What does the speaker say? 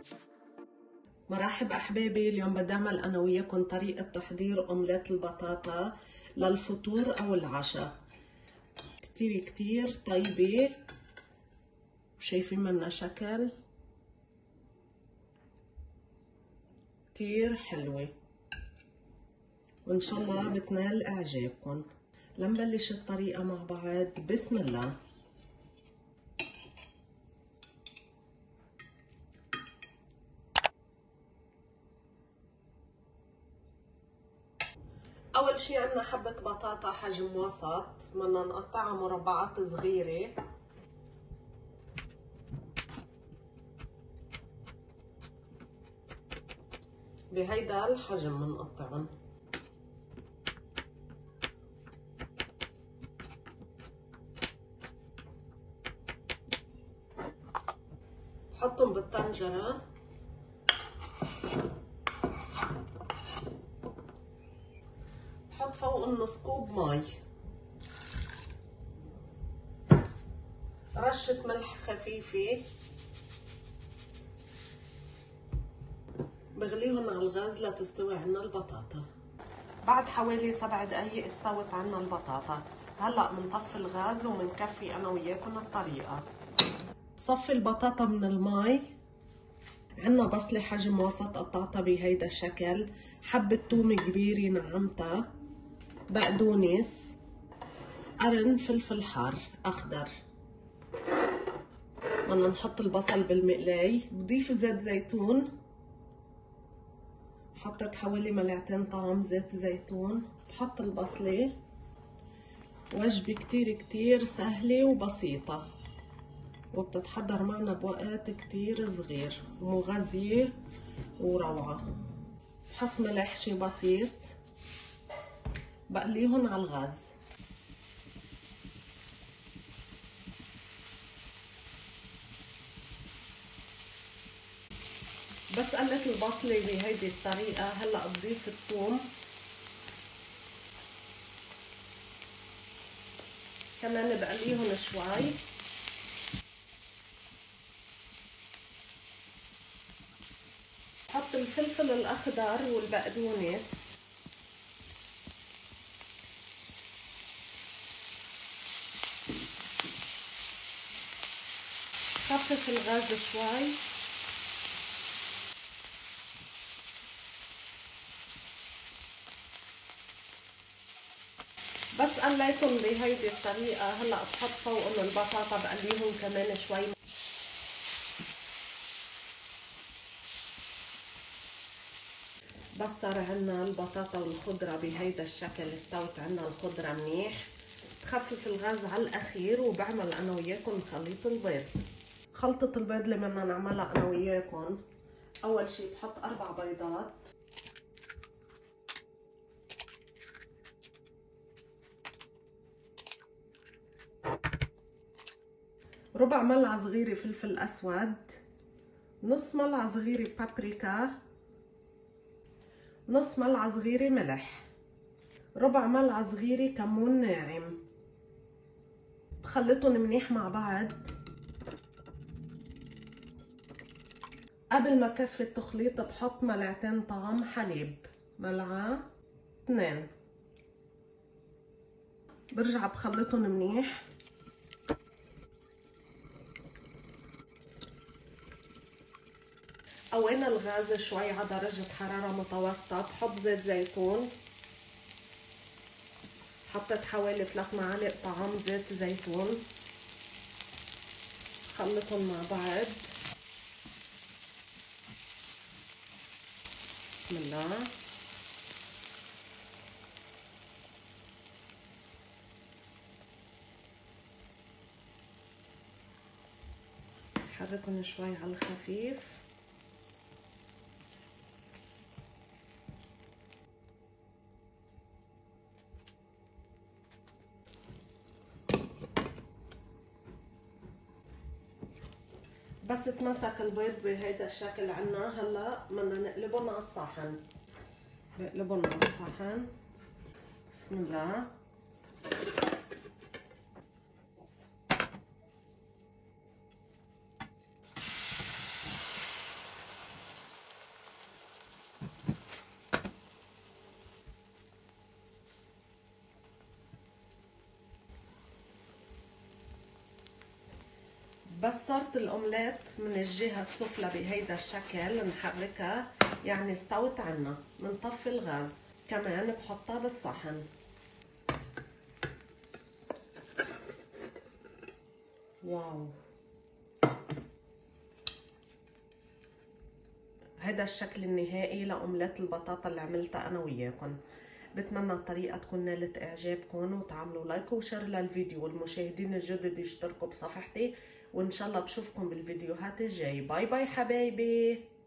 مرحب أحبابي، اليوم بدي أعمل أنا وياكم طريقة تحضير أومليت البطاطا للفطور أو العشاء. كتير طيبة، وشايفين منها شكل كتير حلوة، وإن شاء الله بتنال إعجابكم. لنبلش الطريقة مع بعض. بسم الله. أول شي عنا حبة بطاطا حجم وسط، بدنا نقطعها مربعات صغيرة. بهيدا الحجم بنقطعن. بحطهم بالطنجرة. بحط فوق نص كوب مي، رشة ملح خفيفة، بغليهم على الغاز لتستوي عنا البطاطا. بعد حوالي 7 دقايق استوت عنا البطاطا. هلأ منطفي الغاز ومنكفي أنا وياكم الطريقة. بصفي البطاطا من المي. عنا بصلة حجم وسط قطعتها بهيدا الشكل، حبة توم كبيرة نعمتها، بقدونس، قرن فلفل حار أخضر. بدنا نحط البصل بالمقلاي. بضيف زيت زيتون، حطيت حوالي ملعقتين طعم زيت زيتون. بحط البصلة. وجبة كتير سهلة وبسيطة، وبتتحضر معنا بوقت كتير صغير، ومغذية وروعة. بحط ملح شي بسيط، بقليهم على الغاز. بس قلت البصلة بهيدي الطريقة. هلا بضيف الثوم، كمان بقليهم شوي. بحط الفلفل الاخضر والبقدونس. خفف الغاز شوي. بس قليتهم بهيدي الطريقة. هلا بحط فوقهم البطاطا، بقليهم كمان شوي. بس صار عنا البطاطا والخضرة بهيدا الشكل، استوت عنا الخضرة منيح. بخفف الغاز على الأخير، وبعمل أنا وياكم خليط البيض. خلطة البيض اللي بدنا نعملها أنا وياكم، أول شي بحط 4 بيضات. ربع ملعقة صغيرة فلفل أسود، نص ملعقة صغيرة بابريكا، نص ملعقة صغيرة ملح، ربع ملعقة صغيرة كمون ناعم. بخلطهم منيح مع بعض. قبل ما كفي التخليط بحط ملعقتين طعم حليب، ملعقة 2. برجع بخلطهم منيح. قوينا الغاز شوي على درجة حرارة متوسطة. بحط زيت زيتون. حطيت حوالي 3 معالق طعام زيت زيتون. خلطهم مع بعض. بسم الله. حركهم شوي على الخفيف. بس تمسك البيض بهيدا الشكل عنا. هلا بدنا نقلبهم على الصحن. بقلبهم على الصحن. بسم الله. بس صارت الاومليت من الجهة السفلى بهيدا الشكل نحركها، يعني استوت عنا. منطفي الغاز، كمان بحطها بالصحن. واو، هذا الشكل النهائي لأومليت البطاطا اللي عملتها أنا وياكم. بتمنى الطريقة تكون نالت إعجابكم، وتعملوا لايك وشير للفيديو، والمشاهدين الجدد يشتركوا بصفحتي، وإن شاء الله بشوفكم بالفيديوهات الجاي. باي باي حبايبي.